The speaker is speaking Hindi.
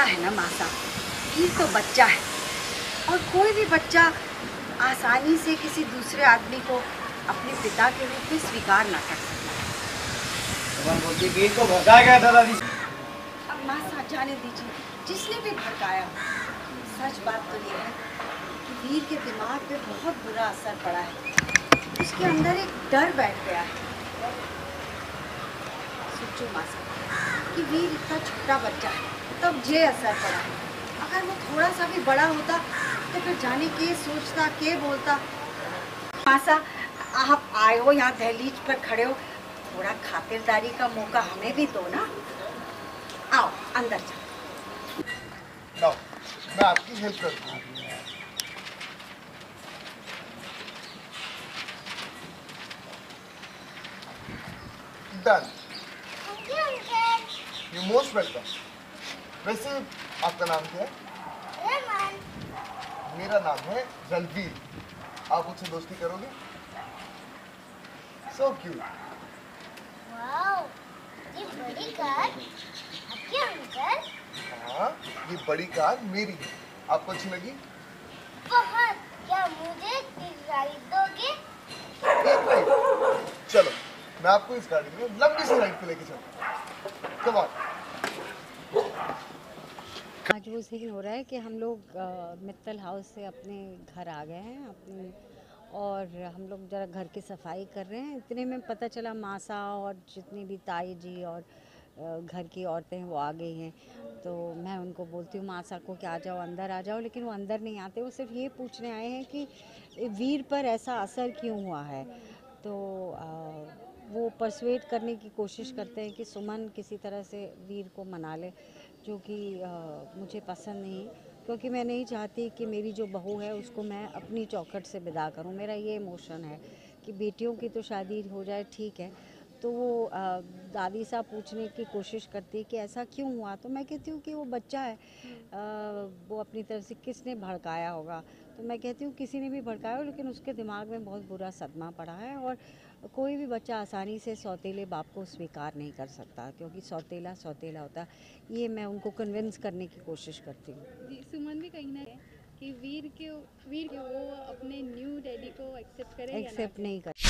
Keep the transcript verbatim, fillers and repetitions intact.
है ना मासा, वीर तो बच्चा है और कोई भी बच्चा आसानी से किसी दूसरे आदमी को अपने पिता के रूप में स्वीकार ना कर सकता। वीर को भड़काया गया था दादी। अब मासा जाने दीजिए, जिसने भी भड़काया, सच बात तो ये है कि वीर के दिमाग पे बहुत बुरा असर पड़ा है। उसके अंदर एक डर बैठ गया है। सोचो मासा कि वीर इतना छोटा बच्चा है, तब जे असर पड़ा है। अगर वो थोड़ा सा भी बड़ा होता तो फिर जाने के सोचता, के बोलता। मासा आप आए हो यहाँ दहलीज पर खड़े हो, थोड़ा खातिरदारी का मौका हमें भी दो ना। आओ अंदर जाओ। मैं आपकी हेल्प करता हूँ। डन। You most welcome. वैसे आपका नाम क्या है? रमन। मेरा नाम है रणवीर। आप मुझसे दोस्ती करोगे? So cute. वाओ, ये बड़ी कार आपकी अंकल? हाँ, ये बड़ी कार मेरी है। आपको अच्छी लगी? बहुत। क्या मुझे राइड दोगे? एक राइड? चलो, मैं आपको इस गाड़ी में लंबी सी राइड पे लेके चलता हूँ। Come on. आज वो सीन हो रहा है कि हम लोग मित्तल हाउस से अपने घर आ गए हैं अपने, और हम लोग ज़रा घर की सफाई कर रहे हैं। इतने में पता चला मासा और जितनी भी ताई जी और घर की औरतें हैं वो आ गई हैं। तो मैं उनको बोलती हूँ मासा को कि आ जाओ, अंदर आ जाओ, लेकिन वो अंदर नहीं आते। वो सिर्फ ये पूछने आए हैं कि वीर पर ऐसा असर क्यों हुआ है। तो आ, वो परसुएट करने की कोशिश करते हैं कि सुमन किसी तरह से वीर को मना ले, जो कि मुझे पसंद नहीं, क्योंकि मैं नहीं चाहती कि मेरी जो बहू है उसको मैं अपनी चौखट से विदा करूं। मेरा ये इमोशन है कि बेटियों की तो शादी हो जाए ठीक है। तो वो आ, दादी साहब पूछने की कोशिश करती है कि ऐसा क्यों हुआ। तो मैं कहती हूँ कि वो बच्चा है, आ, वो अपनी तरफ से किसने भड़काया होगा। तो मैं कहती हूँ किसी ने भी भड़काया हो, लेकिन उसके दिमाग में बहुत बुरा सदमा पड़ा है और कोई भी बच्चा आसानी से सौतेले बाप को स्वीकार नहीं कर सकता, क्योंकि सौतेला सौतेला होता है। ये मैं उनको कन्विंस करने की कोशिश करती हूँ। जी, सुमन भी कहीं ना है कि वीर के वीर के वो अपने न्यू डैडी को एक्सेप्ट करें या ना एक्सेप्ट करें। नहीं कर